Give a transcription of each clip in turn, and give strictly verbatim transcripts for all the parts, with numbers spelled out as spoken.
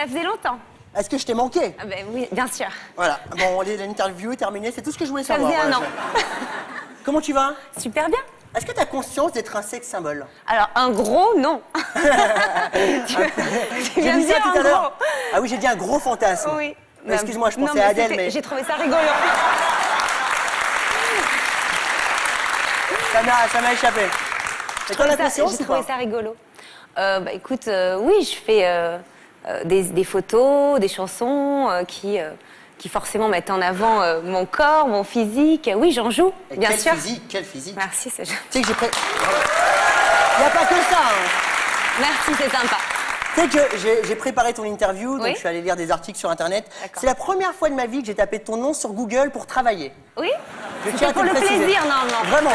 Ça faisait longtemps. Est-ce que je t'ai manqué? Ah ben oui, bien sûr. Voilà, bon, l'interview est terminée, c'est tout ce que je voulais Ça savoir. faisait un voilà, an. je- Comment tu vas? Super bien. Est-ce que tu as conscience d'être un sexe symbole? Alors, un gros, non. tu J'ai viens de dit ça dire tout un à l'heure. gros. Ah oui, j'ai dit un gros fantasme. Oui. Excuse-moi, je Non, pensais à Adèle, c'était- mais J'ai trouvé ça rigolo. ça m'a ça m'a échappé. Et toi, la Ça- conscience J'ai ou trouvé pas? ça rigolo. Euh, bah, écoute, euh, oui, je fais euh, euh, des, des photos, des chansons euh, qui, euh, qui forcément mettent en avant euh, mon corps, mon physique. Oui, j'en joue, Et bien quel sûr. physique, quel physique. Merci, c'est gentil. Tu sais que j'ai pré... Il n'y a pas que ça, hein. Merci, c'est sympa. Tu sais que j'ai j'ai préparé ton interview, donc Oui. je suis allé lire des articles sur Internet. D'accord. C'est la première fois de ma vie que j'ai tapé ton nom sur Google pour travailler. Oui. Je C'est tiens à pour te le préciser. plaisir, non, non. Vraiment.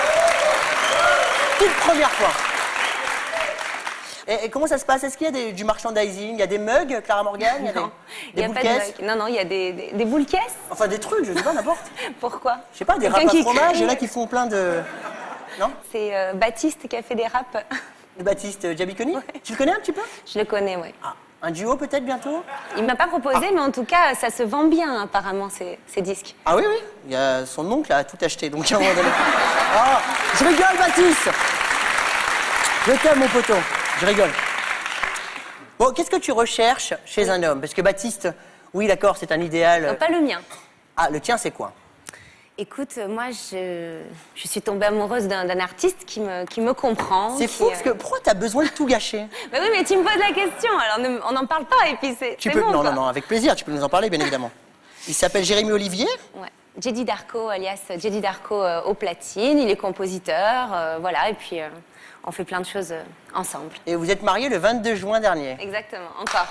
Toute première fois. Et, et comment ça se passe? Est-ce qu'il y a des- du merchandising? Il y a des mugs, Clara Morgan? Il y a Non, des, il des n'y a boules pas de caisses? mug. Non, non, il y a des, des, des boules caisses. Enfin, des trucs, je sais pas, n'importe. Pourquoi? Je sais pas, des Quelqu'un râpes à qui fromage, crie. il y en a qui font plein de... Non? C'est euh, Baptiste qui a fait des raps. De Baptiste Giabiconi? Tu le connais un petit peu? Je le connais, oui. Ah, un duo peut-être bientôt? Il m'a pas proposé, mais en tout cas, ça se vend bien, apparemment, ces, ces disques. Ah oui, oui. Il y a son oncle a tout acheté, donc à un moment donné. Ah, je rigole, Baptiste. Je t'aime, mon poteau. Je rigole. Bon, qu'est-ce que tu recherches chez un homme? Parce que Baptiste, oui, d'accord, c'est un idéal. Non, pas le mien. Ah, le tien, c'est quoi? Écoute, euh, moi, je, je suis tombée amoureuse d'un d'un artiste qui me, qui me comprend. C'est qui, fou, parce que euh, pourquoi t'as besoin de tout gâcher? Bah oui, mais tu me poses la question, alors ne- on n'en parle pas, et puis c'est Tu c'est peux... bon, non, quoi. non, non, avec plaisir, tu peux nous en parler, bien évidemment. Il s'appelle Jérémy Olivier. Ouais. Jedi Darko, alias Jedi Darko euh, au platine, il est compositeur, euh, voilà, et puis euh, on fait plein de choses euh, ensemble. Et vous êtes mariés le vingt-deux juin dernier. Exactement, en Corse.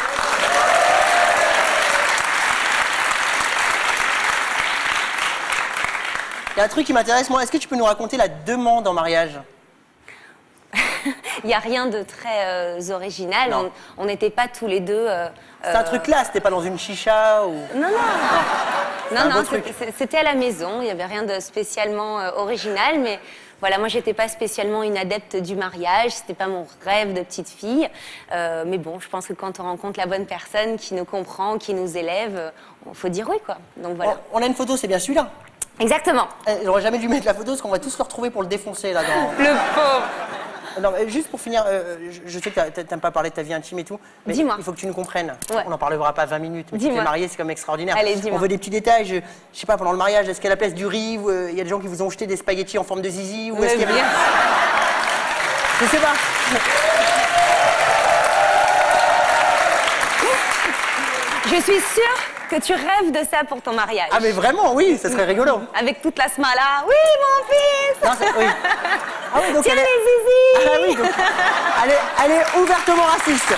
Il y a un truc qui m'intéresse, moi. Est-ce que tu peux nous raconter la demande en mariage? Il n'y a rien de très euh, original, Non. on on n'était pas tous les deux... euh, C'est un euh, truc là, c'était pas dans une chicha ou... Non, non, un non, beau non, truc. c'était- c'était à la maison, il n'y avait rien de spécialement euh, original, mais voilà, moi j'étais pas spécialement une adepte du mariage, c'était pas mon rêve de petite fille, Euh, mais bon, je pense que quand on rencontre la bonne personne qui nous comprend, qui nous élève, il faut dire oui, quoi. Donc voilà. On a une photo, c'est bien celui-là. Exactement. Eh, J'aurais jamais dû mettre la photo parce qu'on va tous le retrouver pour le défoncer là dans... Le pauvre. Non, mais juste pour finir, euh, je, je sais que t'as- t'aimes pas parler de ta vie intime et tout, mais Dis-moi. il faut que tu nous comprennes. Ouais. On n'en parlera pas vingt minutes, mais tu t'es Dis-moi. marié, c'est comme extraordinaire. Allez, On dis-moi. veut des petits détails, je, je sais pas, pendant le mariage, est-ce qu'à la place du riz, ou, euh, il y a des gens qui vous ont jeté des spaghettis en forme de zizi, ou est-ce qu'il y avait... Bien. Je sais pas. Je suis sûre que tu rêves de ça pour ton mariage. Ah mais vraiment, oui, ça serait rigolo. Avec toute la smala. Oui, mon fils. Non, c'est- oui. Ah oui, donc Tiens elle est... les zizi. Ah oui, donc elle est, elle est ouvertement raciste.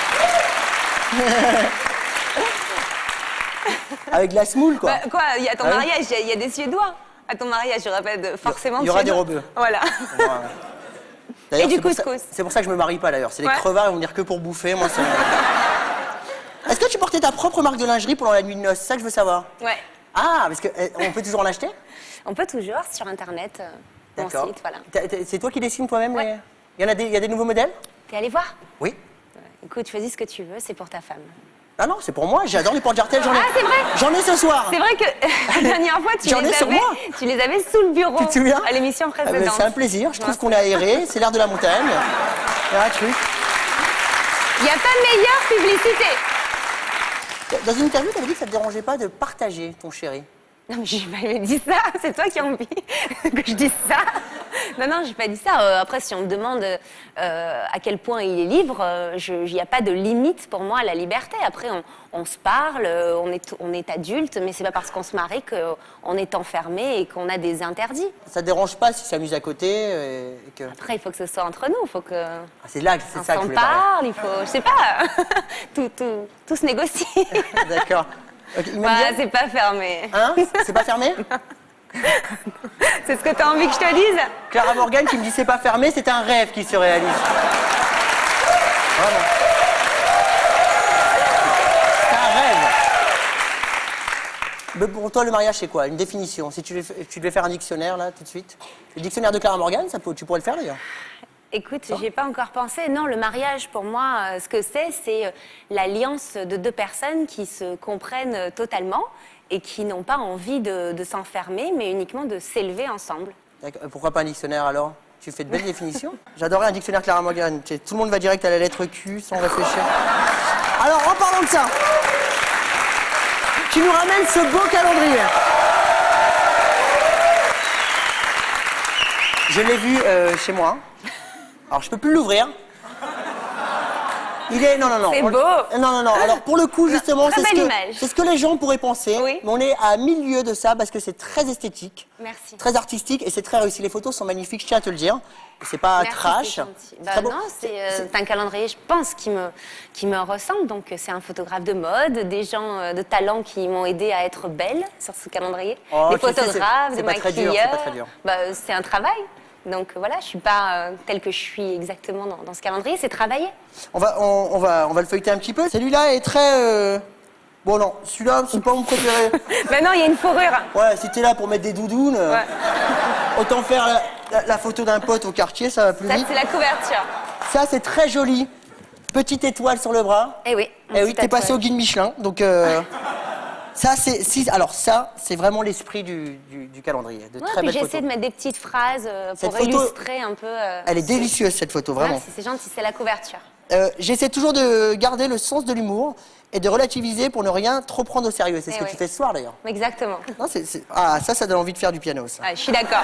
Avec de la smoule, quoi. Bah, quoi, il y a ton Ah oui. mariage, il y a- il y, a des Suédois. À ton mariage, il y aura pas de, forcément Il y aura des Suédois. rebeux. Voilà. D'ailleurs, Et du c'est pour ça- couscous. C'est pour ça que je me marie pas, d'ailleurs. C'est des Ouais. crevards, ils vont venir que pour bouffer. Moi, c'est... Est-ce que tu portais ta propre marque de lingerie pendant la nuit de noces? C'est ça que je veux savoir. Ouais. Ah, parce qu'on peut toujours en acheter? On peut toujours sur Internet, euh, mon D'accord. site, voilà. T'as- t'as- C'est toi qui dessines toi-même Ouais. les... Il y en a des, il y a des nouveaux modèles? T'es allé voir? Oui. Ouais. Écoute, choisis ce que tu veux, c'est pour ta femme. Ah non, c'est pour moi. J'adore les portes jartelles. J'en ai... Ah, c'est vrai? J'en ai ce soir. C'est vrai que la dernière fois, tu J'en ai les, sur avais, moi. tu les avais sous le bureau Tu te souviens? à l'émission Ah, mais précédente. c'est un plaisir. Je trouve Ouais. qu'on est aéré. C'est l'air de la montagne. Il y a un truc. Il n'y a pas meilleure publicité. Dans une interview, tu avais dit que ça ne te dérangeait pas de partager ton chéri. Non, mais j'ai jamais dit ça. C'est toi qui as envie que je dise ça. Non, non, j'ai pas dit ça. Euh, après, si on me demande euh, à quel point il est libre, euh, il n'y a pas de limite pour moi à la liberté. Après, on, on se parle, euh, on est, on est adulte, mais c'est pas parce qu'on se marie qu'on est enfermé et qu'on a des interdits. Ça te dérange pas s'il s'amuse à côté euh, et que... Après, il faut que ce soit entre nous. Il faut que Ah, c'est là, c'est on ça que je s'en voulais parler. parle. Il faut, je sais pas, tout, tout, tout se négocie. D'accord. Ok, il m'aime Voilà, bien. c'est pas fermé. Hein? C'est pas fermé? C'est ce que tu as envie que je te dise? Clara Morgan qui me dit c'est pas fermé, c'est un rêve qui se réalise. Vraiment. C'est un rêve. Mais pour toi, le mariage, c'est quoi? Une définition. Si tu devais, tu devais faire un dictionnaire, là, tout de suite. Le dictionnaire de Clara Morgan, ça peut, tu pourrais le faire, d'ailleurs. Écoute, j'y ai pas encore pensé. Non, le mariage, pour moi, euh, ce que c'est, c'est euh, l'alliance de deux personnes qui se comprennent euh, totalement et qui n'ont pas envie de, de s'enfermer, mais uniquement de s'élever ensemble. Pourquoi pas un dictionnaire alors? Tu fais de belles définitions. J'adorais un dictionnaire Clara Morgan. Tout le monde va direct à la lettre Q sans réfléchir. Alors, en parlant de ça, tu nous ramènes ce beau calendrier. Je l'ai vu euh, chez moi. Alors, je peux plus l'ouvrir. Il est... Non, non, non. C'est on... beau. Non, non, non. Alors, pour le coup, justement, c'est ce, que... ce que les gens pourraient penser. Oui. Mais on est à mille lieues de ça parce que c'est très esthétique. Merci. Très artistique et c'est très réussi. Les photos sont magnifiques, je tiens à te le dire. C'est pas Merci, trash. Bah non, c'est euh, un calendrier, je pense, qui me, qui me ressemble. Donc, c'est un photographe de mode, des gens euh, de talent qui m'ont aidé à être belle sur ce calendrier. Oh, des photographes, des maquilleurs. Bah, c'est un travail. Donc voilà, je suis pas euh, telle que je suis exactement dans, dans ce calendrier, c'est travailler. On va, on, on, va, on va le feuilleter un petit peu. Celui-là est très... Euh... Bon non, celui-là, c'est pas mon préféré. Ben non, il y a une fourrure. Ouais, si t'es là pour mettre des doudounes, ouais. Autant faire la, la, la photo d'un pote au quartier, ça va plus ça, vite. Ça, c'est la couverture. Ça, c'est très joli. Petite étoile sur le bras. Eh oui. Eh oui, t'es passé au guide Michelin, donc... Euh... Ça, c'est... Si, alors ça, c'est vraiment l'esprit du, du, du calendrier. De ouais, très belles photos. J'essaie de mettre des petites phrases euh, pour photo, illustrer un peu... Euh, elle est délicieuse, cette photo, vraiment. Ouais, c'est gentil, c'est la couverture. Euh, J'essaie toujours de garder le sens de l'humour et de relativiser pour ne rien trop prendre au sérieux. C'est ce que ouais. tu fais ce soir, d'ailleurs. Exactement. Non, c'est, c'est... Ah, ça, ça donne envie de faire du piano, ça. Ouais, je suis d'accord.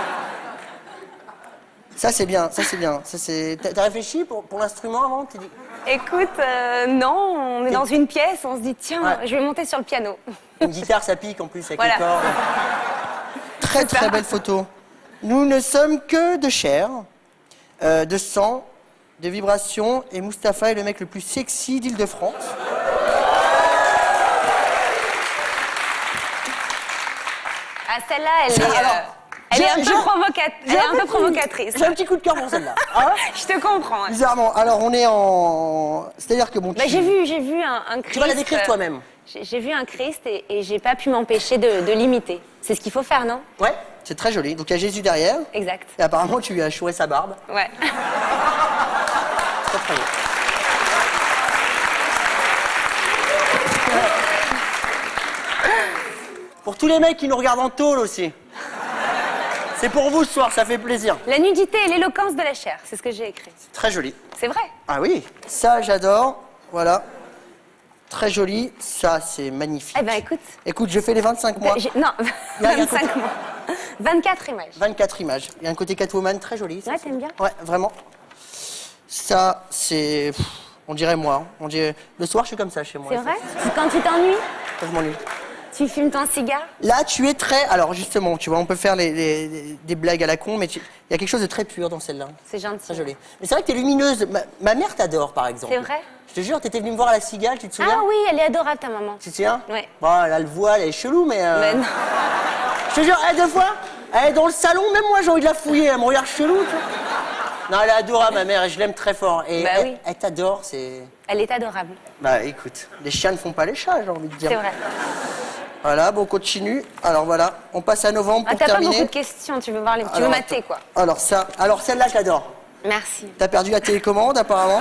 Ça, c'est bien, ça, c'est bien. Ça, c'est... T'as réfléchi pour, pour l'instrument avant? T'es dit... Écoute, euh, non, on est dans une pièce, on se dit, tiens, ouais. je vais monter sur le piano. Une guitare, ça pique en plus avec voilà. les cordes. Très, très belle photo. Nous ne sommes que de chair, euh, de sang, de vibrations, et Mustapha est le mec le plus sexy d'Île-de-France. Ah, celle-là, elle est... Euh... Elle est, un peu, provocat... Elle est un peu provocatrice. J'ai un petit coup de cœur pour celle-là. Hein? Je te comprends. Ouais. Bizarrement. Alors, on est en... C'est-à-dire que bon... Bah, tu... J'ai vu, j'ai vu un, un Christ... Tu vas la décrire toi-même. J'ai vu un Christ et, et j'ai pas pu m'empêcher de, de l'imiter. C'est ce qu'il faut faire, non? Ouais, c'est très joli. Donc, il y a Jésus derrière. Exact. Et apparemment, tu lui as choué sa barbe. Ouais. Très, très bien. Pour tous les mecs qui nous regardent en tôle aussi. C'est pour vous ce soir, ça fait plaisir. La nudité et l'éloquence de la chair, c'est ce que j'ai écrit. Très joli. C'est vrai? Ah oui, ça j'adore. Voilà. Très joli. Ça, c'est magnifique. Eh ben écoute. Écoute, je fais les vingt-cinq mois. Non, il y a, vingt-cinq il y a mois. vingt-quatre images. vingt-quatre images. Il y a un côté Catwoman très joli. Ouais, t'aimes bien? Ouais, vraiment. Ça, c'est... On dirait moi. On dirait... Le soir, je suis comme ça chez moi. C'est vrai? Quand tu t'ennuies? Quand je m'ennuie. Tu fumes ton cigare? Là, tu es très... Alors, justement, tu vois, on peut faire les, les, les, des blagues à la con, mais tu... il y a quelque chose de très pur dans celle-là. C'est gentil. Très joli. Mais c'est vrai que t'es lumineuse. Ma, ma mère t'adore, par exemple. C'est vrai? Je te jure, t'étais venue me voir à la Cigale, tu te souviens? Ah oui, elle est adorable, ta maman. Tu te souviens? Oui. Bon, elle a le voile, elle est chelou, mais... Euh... Mais non. Je te jure, elle, deux fois, elle est dans le salon, même moi, j'ai envie de la fouiller, elle me regarde chelou, tu vois. Non, elle est adorable, ma mère, et je l'aime très fort. Et bah elle, oui. elle t'adore, c'est... Elle est adorable. Bah, écoute, les chiens ne font pas les chats, j'ai envie de dire. C'est vrai. Voilà, bon, on continue. Alors voilà, on passe à novembre pour ah, terminer. T'as pas beaucoup de questions, tu veux voir les... Tu alors, veux mater, quoi. Alors ça, alors celle-là, je l'adore. Merci. T'as perdu la télécommande, apparemment.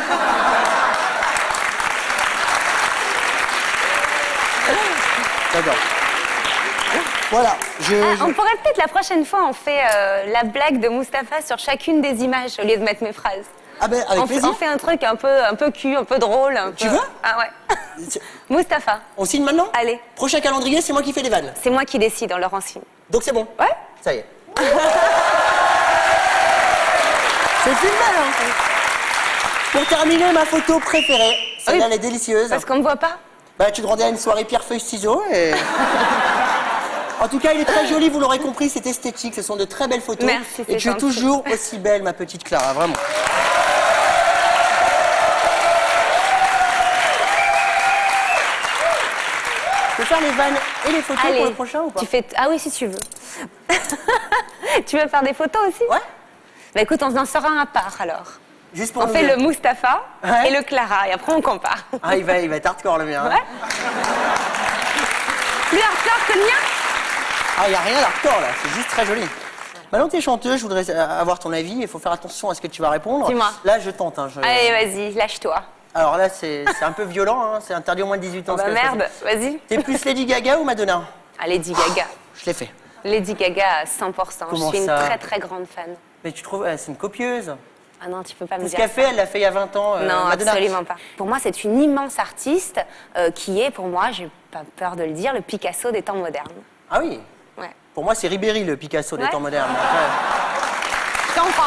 J'adore. Voilà, je... Ah, je... on pourrait peut-être la prochaine fois, on fait euh, la blague de Mustapha sur chacune des images au lieu de mettre mes phrases. Ah ben, avec on, plaisir. On fait un truc un peu, un peu cul, un peu drôle. Un tu peu... veux? Ah ouais. Mustapha. On signe maintenant? Allez. Prochain calendrier, c'est moi qui fais les vannes. C'est moi qui décide, on leur en signe. Donc c'est bon? Ouais. Ça y est. C'est filmé, hein. Pour terminer, ma photo préférée. Celle-là, oui. Elle est délicieuse. Parce qu'on me voit pas? Bah, tu te rendais à une soirée pierre-feuille-ciseaux et... En tout cas, il est très joli, vous l'aurez compris, c'est esthétique, ce sont de très belles photos. Merci, et tu es toujours aussi belle, ma petite Clara, vraiment. Tu peux faire les vannes et les photos Allez, pour le prochain ou pas? Tu fais... Ah oui, si tu veux. Tu veux faire des photos aussi? Ouais. Bah écoute, on en sort un à part alors. Juste pour on fait le Mustapha ouais. et le Clara, et après on compare. Ah, il va, il va être hardcore le mien. Ouais. Plus hardcore que le mien? Ah, il n'y a rien d'hardcore là, c'est juste très joli. Maintenant que tu es chanteuse, je voudrais avoir ton avis. Il faut faire attention à ce que tu vas répondre. Dis-moi. Là, je tente. Hein, je... Allez, vas-y, lâche-toi. Alors là, c'est un peu violent. Hein, c'est interdit au moins de dix-huit ans. Oh bah merde, vas-y. T'es plus Lady Gaga ou Madonna? Ah, Lady Gaga. Oh, je l'ai fait. Lady Gaga à cent pour cent. Comment je suis ça? une très très grande fan. Mais tu trouves, c'est une copieuse. Ah non, tu peux pas me Tout dire ce qu'elle ça. fait, elle l'a fait il y a vingt ans. Euh, Non, Madonna. absolument pas. Pour moi, c'est une immense artiste euh, qui est, pour moi, j'ai pas peur de le dire, le Picasso des temps modernes. Ah oui. Ouais. Pour moi, c'est Ribéry, le Picasso des Ouais. temps modernes. Ouais. Je comprends.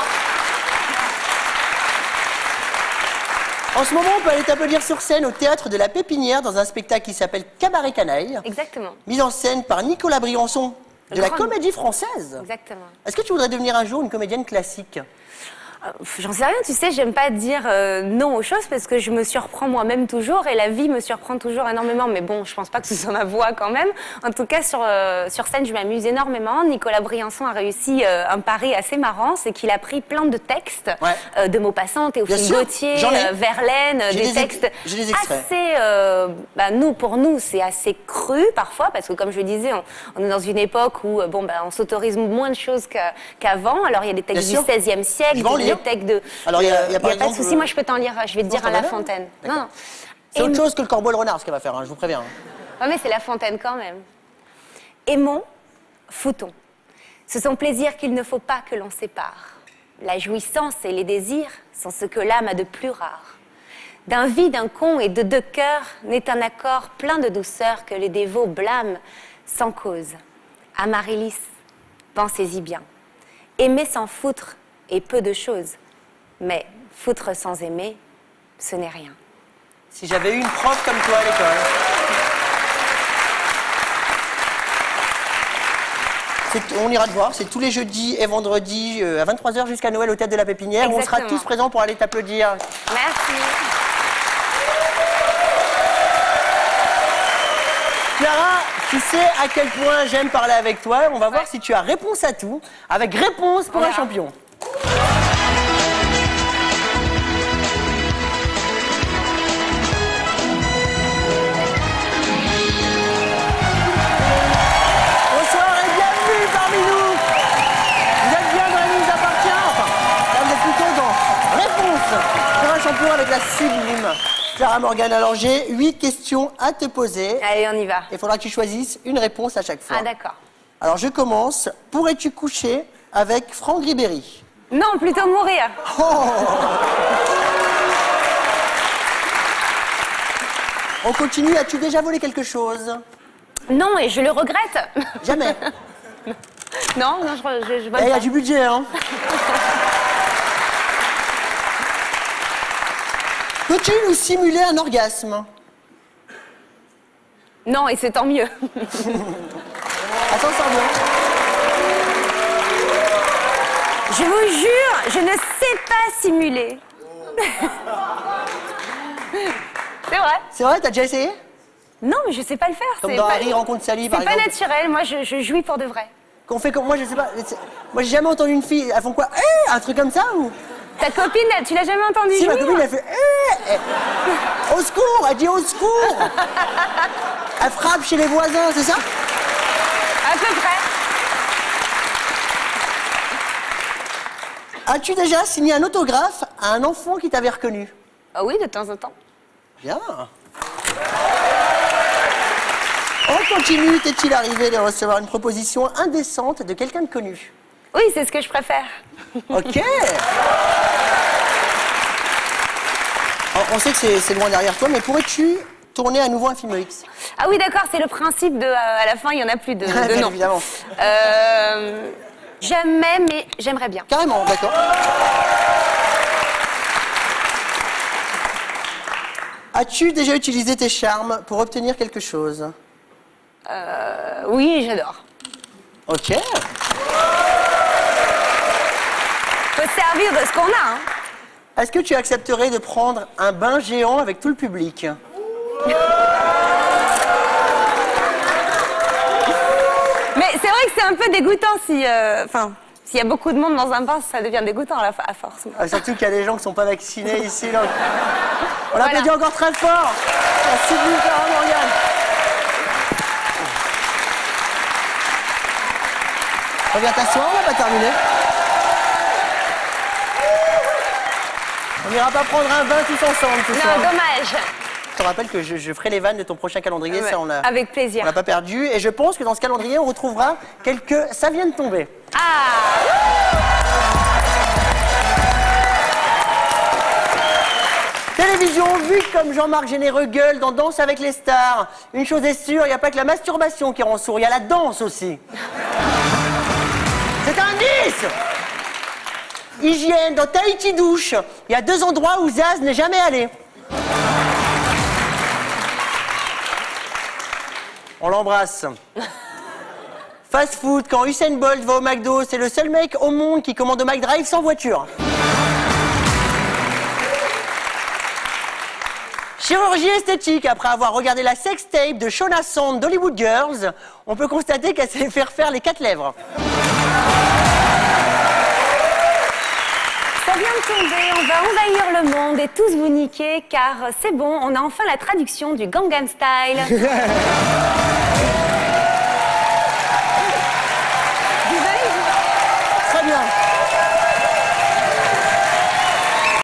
En ce moment, on peut aller t'applaudir sur scène au Théâtre de la Pépinière dans un spectacle qui s'appelle Cabaret Canaille, Exactement. mis en scène par Nicolas Briançon de la Grande. Comédie Française. Exactement. Est-ce que tu voudrais devenir un jour une comédienne classique? Euh, J'en sais rien, tu sais, j'aime pas dire euh, non aux choses parce que je me surprends moi-même toujours et la vie me surprend toujours énormément. Mais bon, je pense pas que ce soit ma voix quand même. En tout cas, sur, euh, sur scène, je m'amuse énormément. Nicolas Briançon a réussi euh, un pari assez marrant, c'est qu'il a pris plein de textes Ouais. euh, de Maupassant, Bien Théophile sûr, Gautier, j'en ai. euh, Verlaine, euh, J'ai des des ex- textes j'ai des extraits. assez, euh, bah, nous, pour nous, c'est assez cru parfois parce que comme je le disais, on, on est dans une époque où euh, bon, bah, on s'autorise moins de choses qu'a- qu'avant. Alors il y a des textes Bien sûr. du seizième siècle, Je vais en des lire. textes de... Alors, il y a- il y a Euh, par pas de exemple, souci, moi je peux t'en lire, je vais te dire à La Fontaine. Fontaine. Non, D'accord. non. C'est Et- autre chose que le corbeau et le renard, ce qu'elle va faire, hein, je vous préviens. Ouais, mais c'est La Fontaine quand même. Aimons, foutons. Ce sont plaisirs qu'il ne faut pas que l'on sépare. La jouissance et les désirs sont ce que l'âme a de plus rare. D'un vide, d'un con et de deux cœurs naît un accord plein de douceur que les dévots blâment sans cause. Amaryllis, pensez-y bien. Aimer sans foutre est peu de choses, mais foutre sans aimer, ce n'est rien. Si j'avais eu une prof comme toi à l'école. C'est- On ira te voir, c'est tous les jeudis et vendredis euh, à vingt-trois heures jusqu'à Noël au Théâtre de la Pépinière. On sera Exactement. tous présents pour aller t'applaudir. Merci. Clara, tu sais à quel point j'aime parler avec toi. On va voir Ouais. si tu as réponse à tout, avec réponse pour On un verra. champion. Bonsoir et bienvenue parmi nous. Vous êtes bien dans la nous appartient. Enfin, là vous êtes plutôt dans réponse pour un champion avec la sublime Clara Morgan. Alors j'ai huit questions à te poser. Allez, on y va. Il faudra que tu choisisses une réponse à chaque fois. Ah, d'accord. Alors je commence. Pourrais-tu coucher avec Franck Ribéry? Non, plutôt mourir. Oh On continue. As-tu déjà volé quelque chose? Non, et je le regrette. Jamais. Non, non, je, je, je vole Eh, il y a pas. du budget, hein. Peux-tu nous simuler un orgasme? Non, et c'est tant mieux. Attends, ça bien. Je vous jure, je ne sais pas simuler. C'est vrai. C'est vrai, t'as déjà essayé? Non, mais je sais pas le faire. Comme c'est dans pas... Harry rencontre Sally, par C'est pas exemple. naturel. Moi, je, je jouis pour de vrai. Qu'on fait comme moi, je sais pas. c'est- Moi, j'ai jamais entendu une fille. Elles font quoi? Eh, un truc comme ça ou? Ta copine, elle, tu l'as jamais entendu Si ma jouir? copine, elle fait eh, eh. Au secours, elle dit au secours. Elle frappe chez les voisins, c'est ça? À peu près. As-tu déjà signé un autographe à un enfant qui t'avait reconnu? Ah oui, de temps en temps. Bien. On continue. T'est-il arrivé de recevoir une proposition indécente de quelqu'un de connu? Oui, c'est ce que je préfère. Ok. Alors, on sait que c'est c'est loin derrière toi, mais pourrais-tu tourner à nouveau un film X? Ah oui, d'accord, c'est le principe de euh, à la fin, il y en a plus de, de Bien non. évidemment. Euh, jamais, mais j'aimerais bien. Carrément, d'accord. As-tu déjà utilisé tes charmes pour obtenir quelque chose? Euh, oui, j'adore. Ok. Faut se servir de ce qu'on a, hein. Est-ce que tu accepterais de prendre un bain géant avec tout le public? Mais c'est vrai que c'est un peu dégoûtant si, euh, enfin, s'il y a beaucoup de monde dans un bain, ça devient dégoûtant à, la, à force. Ah, surtout qu'il y a des gens qui ne sont pas vaccinés ici. Donc... On Voilà. l'applaudit encore très fort. Merci beaucoup, Clara Morgan. Reviens t'asseoir, on n'a pas terminé. On n'ira pas prendre un bain tous ensemble ce soir. Non, dommage. Je te rappelle que je, je ferai les vannes de ton prochain calendrier, Ouais, ça on l'a. avec plaisir. On l'a pas perdu. Et je pense que dans ce calendrier, on retrouvera quelques. Ça vient de tomber. Ah. Télévision, vue comme Jean-Marc Généreux gueule dans Danse avec les stars. Une chose est sûre, il n'y a pas que la masturbation qui rend sourd, il y a la danse aussi. C'est un dix. Hygiène, dans Tahiti douche, il y a deux endroits où Zaz n'est jamais allé. On l'embrasse. Fast food, quand Usain Bolt va au McDo, c'est le seul mec au monde qui commande au McDrive sans voiture. Chirurgie esthétique, après avoir regardé la sextape de Shona Sand d'Hollywood Girls, on peut constater qu'elle sait faire faire les quatre lèvres. Ça vient de tomber, on va envahir le monde et tous vous niquer car c'est bon, on a enfin la traduction du Gangnam Style.